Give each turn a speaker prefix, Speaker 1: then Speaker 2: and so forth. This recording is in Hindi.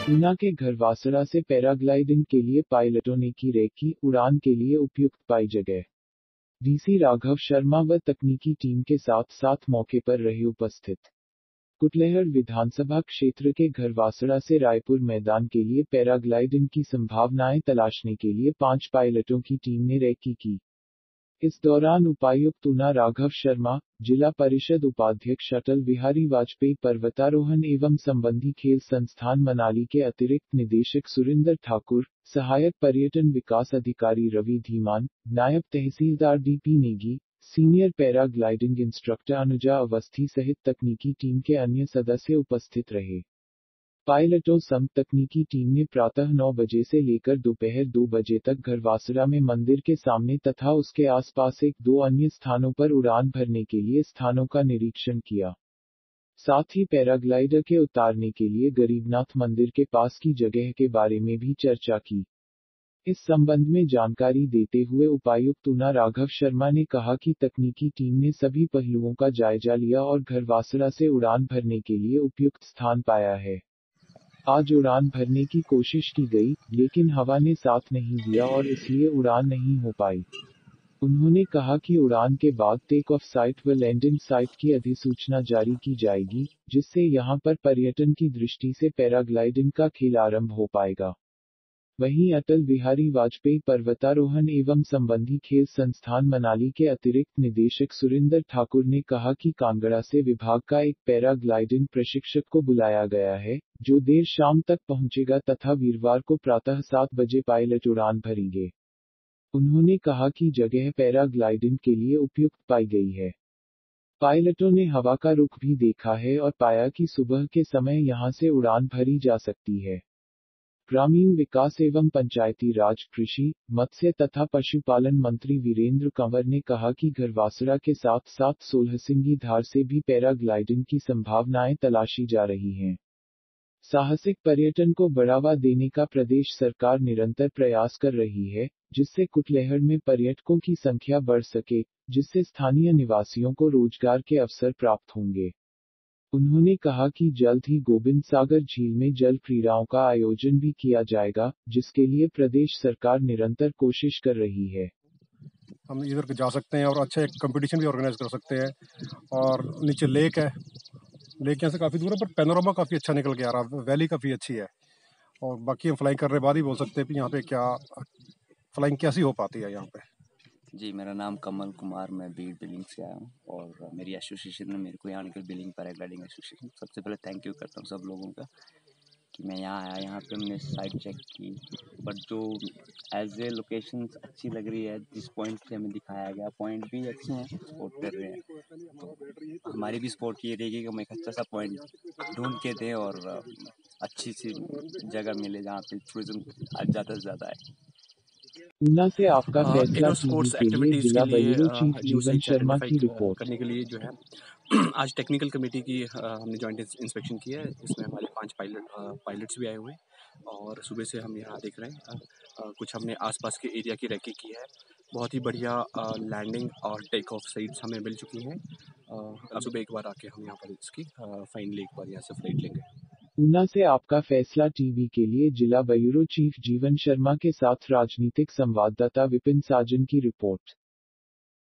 Speaker 1: ऊना के घरवासड़ा से पैराग्लाइडिंग के लिए पायलटों ने की रेकी, उड़ान के लिए उपयुक्त पाई जगह। डीसी राघव शर्मा व तकनीकी टीम के साथ साथ मौके पर रहे उपस्थित। कुटलैहड़ विधानसभा क्षेत्र के घरवासड़ा से रायपुर मैदान के लिए पैराग्लाइडिंग की संभावनाएं तलाशने के लिए 5 पायलटों की टीम ने रेकी की। इस दौरान उपायुक्त ऊना राघव शर्मा, जिला परिषद उपाध्यक्ष अटल बिहारी वाजपेयी पर्वतारोहण एवं संबंधी खेल संस्थान मनाली के अतिरिक्त निदेशक सुरिंदर ठाकुर, सहायक पर्यटन विकास अधिकारी रवि धीमान, नायब तहसीलदार DP Negi, senior paragliding instructor Anuja Awasthi सहित तकनीकी टीम के अन्य सदस्य उपस्थित रहे। पायलटों संग तकनीकी टीम ने प्रातः 9 बजे से लेकर दोपहर 2 बजे तक घरवासड़ा में मंदिर के सामने तथा उसके आसपास 1-2 अन्य स्थानों पर उड़ान भरने के लिए स्थानों का निरीक्षण किया। साथ ही पैराग्लाइडर के उतारने के लिए गरीबनाथ मंदिर के पास की जगह के बारे में भी चर्चा की। इस संबंध में जानकारी देते हुए उपायुक्त ऊना राघव शर्मा ने कहा कि तकनीकी टीम ने सभी पहलुओं का जायजा लिया और घरवासड़ा से उड़ान भरने के लिए उपयुक्त स्थान पाया है। आज उड़ान भरने की कोशिश की गई, लेकिन हवा ने साथ नहीं दिया और इसलिए उड़ान नहीं हो पाई। उन्होंने कहा कि उड़ान के बाद टेक ऑफ साइट व लैंडिंग साइट की अधिसूचना जारी की जाएगी, जिससे यहां पर पर्यटन की दृष्टि से पैराग्लाइडिंग का खेल आरंभ हो पाएगा। वहीं अटल बिहारी वाजपेयी पर्वतारोहण एवं संबंधी खेल संस्थान मनाली के अतिरिक्त निदेशक सुरिंदर ठाकुर ने कहा कि कांगड़ा से विभाग का एक पैराग्लाइडिंग प्रशिक्षक को बुलाया गया है, जो देर शाम तक पहुंचेगा तथा वीरवार को प्रातः 7 बजे पायलट उड़ान भरेंगे। उन्होंने कहा कि जगह पैराग्लाइडिंग के लिए उपयुक्त पाई गई है। पायलटों ने हवा का रुख भी देखा है और पाया कि सुबह के समय यहां से उड़ान भरी जा सकती है। ग्रामीण विकास एवं पंचायती राज, कृषि, मत्स्य तथा पशुपालन मंत्री वीरेंद्र कंवर ने कहा कि घरवासड़ा के साथ साथ सोलहसिंगी धार से भी पैराग्लाइडिंग की संभावनाएं तलाशी जा रही हैं। साहसिक पर्यटन को बढ़ावा देने का प्रदेश सरकार निरंतर प्रयास कर रही है, जिससे कुटलैहड़ में पर्यटकों की संख्या बढ़ सके, जिससे स्थानीय निवासियों को रोजगार के अवसर प्राप्त होंगे। उन्होंने कहा कि जल्द ही गोविंद सागर झील में जल क्रीड़ाओं का आयोजन भी किया जाएगा, जिसके लिए प्रदेश सरकार निरंतर कोशिश कर रही है।
Speaker 2: हम इधर जा सकते हैं और अच्छा एक कंपटीशन भी ऑर्गेनाइज कर सकते हैं। और नीचे लेक है, लेक यहाँ से काफ़ी दूर है पर पैनोरामा काफ़ी अच्छा निकल के आ रहा है, वैली काफ़ी अच्छी है। और बाकी हम फ्लाइंग करने बाद ही बोल सकते हैं कि यहाँ पे क्या फ्लाइंग कैसी हो पाती है यहाँ पे।
Speaker 3: जी, मेरा नाम कमल कुमार, मैं बीड़ बिलिंग से आया हूँ और मेरी एसोसिएशन ने मेरे को यहाँ आने बिलिंग पैराग्लाइडिंग एसोसिएशन, सबसे पहले थैंक यू करता हूँ सब लोगों का कि मैं यहाँ आया। यहाँ पे हमने साइट चेक की, बट जो एज ए लोकेशन अच्छी लग रही है, जिस पॉइंट से हमें दिखाया गया पॉइंट भी अच्छे हैं, सपोर्ट कर रहे हैं। तो हमारी भी सपोर्ट ये रहेगी कि हम एक अच्छा सा पॉइंट ढूंढ के दें और अच्छी सी जगह मिले जहाँ पे टूरिज्म ज़्यादा से ज़्यादा है।
Speaker 1: ऊना से आपका फैसला टीवी
Speaker 4: स्पोर्ट्स
Speaker 1: के लिए
Speaker 4: एक्टिविटीज़
Speaker 1: जिला
Speaker 4: के लिए
Speaker 1: ब्यूरो चीफ
Speaker 4: न्यू
Speaker 1: जीवन
Speaker 4: साइट्स
Speaker 1: शर्मा
Speaker 4: आइडेंटिफाई
Speaker 1: की रिपोर्ट।
Speaker 4: करने के लिए जो है आज टेक्निकल कमेटी की हमने जॉइंट इंस्पेक्शन किया है। इसमें हमारे 5 पायलट्स भी आए हुए हैं और सुबह से हम यहाँ देख रहे हैं। कुछ हमने आसपास के एरिया की रेकी की है। बहुत ही बढ़िया लैंडिंग और टेक ऑफ साइट्स हमें मिल चुकी हैं। अब सुबह एक बार आके हम यहाँ पर इसकी फाइनली एक बार यहाँ से फ्लाइट लेंगे।
Speaker 1: ऊना से आपका फैसला टीवी के लिए जिला ब्यूरो चीफ जीवन शर्मा के साथ राजनीतिक संवाददाता विपिन साजन की रिपोर्ट।